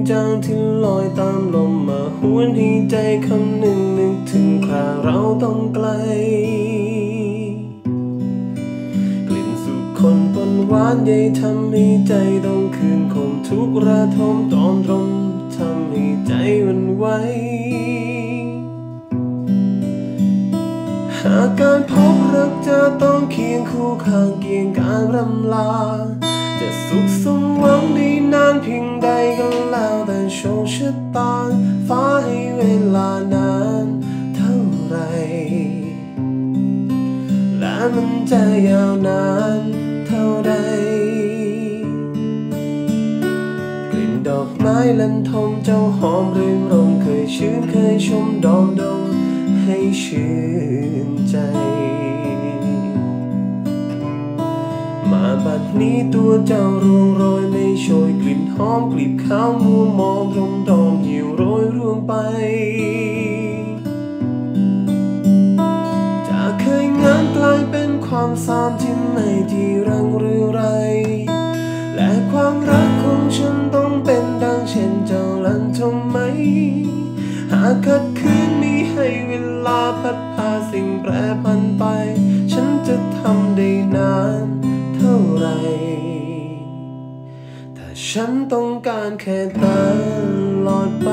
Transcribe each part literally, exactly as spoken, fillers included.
จางที่ลอยตามลมมาหวนให้ใจคำหนึ่งนึกถึงคราเราต้องไกลกลิ่นสุขคนปนหวานใยทำให้ใจต้องคืนคมทุกระทมตอมตรมทำให้ใจวันไหวหากการพบรักจะต้องเคียงคู่ข้างเคียงการรำลาจะสุขสมหวังได้นานเพียงใดก็แล้วแต่โชคชะตาฟ้าให้เวลานานเท่าไรและมันจะยาวนานเท่าใดกลิ่นดอกไม้ลันทมเจ้าหอมรื่นรมเคยชื่นเคยชมดอมดมให้ชื่นใจมาบัดนี้ตัวเจ้าร่วงโรยในโชยกลิ่นหอมกลีบขาวมัวมองตรงดอมหิวโรยร่วงไปจากเคยงานกลายเป็นความสามที่ไม่ที่รังหรือไรและความรักของฉันต้องเป็นดังเช่นเจ้าลันทมไหมหากขัดขืนมีให้เวลาพัดพาสิ่งแปรผันไปฉันจะทำได้นานเท่าไรแต่ฉันต้องการแค่ตลอดไป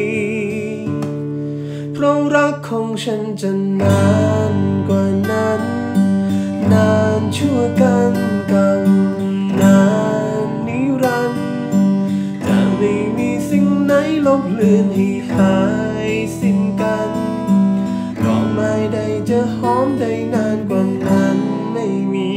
เพราะรักของฉันจะนานกว่านั้นนานชั่วกันกันนานนิรันดร์จะไม่มีสิ่งไหนลบเลือนให้หายสิ้นกันดอกไม้ใดจะหอมได้นานกว่านั้นไม่มี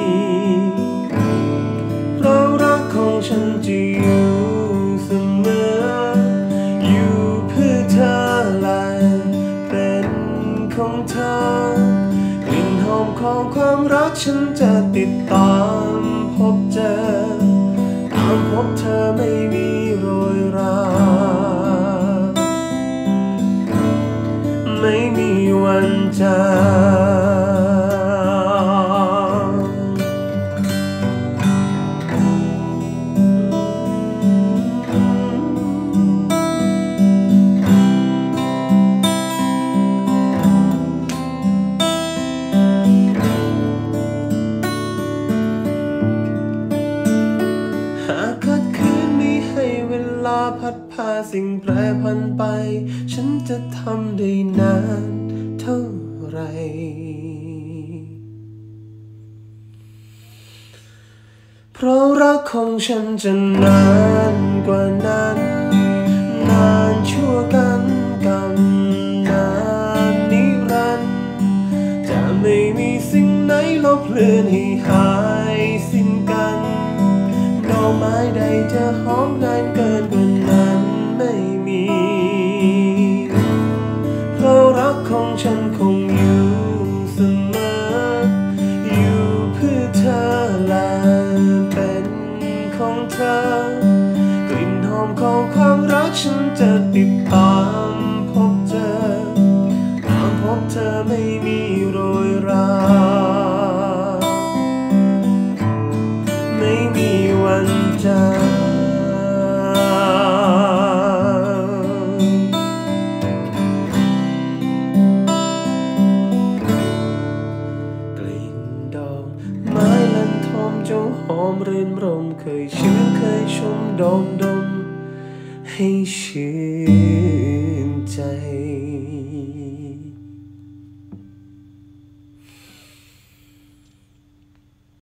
เพราะรักของฉันจะอยู่เสมออยู่เพื่อเธอและเป็นของเธอกลิ่นหอมของความรักฉันจะติดตามพบเจอตามพบเธอไม่มีโรยราไม่มีวันจางหากขัดขืนมีให้เวลาพัดพาสิ่งแปรผันไปฉันจะทำได้นานเท่าไรเพราะรักของฉันจะนานกว่านั้นนานชั่วกันกันนานนิรันดร์จะไม่มีสิ่งไหนลบเลือนให้หายสิ้นกันดอกไม้ใดจะหอมนานเกินกว่านั้นไม่มีเพราะรักของฉันคงอยู่เสมออยู่เพื่อเธอและเป็นของเธอกลิ่นหอมของความรักฉันจะติดตามพบเจอตามพบเธอไม่มีโรยราไม่มีวันจางไม้ลันทมเจ้าหอมรื่นรมเคยชื่นเคยชมดมดมให้ชื่นใจ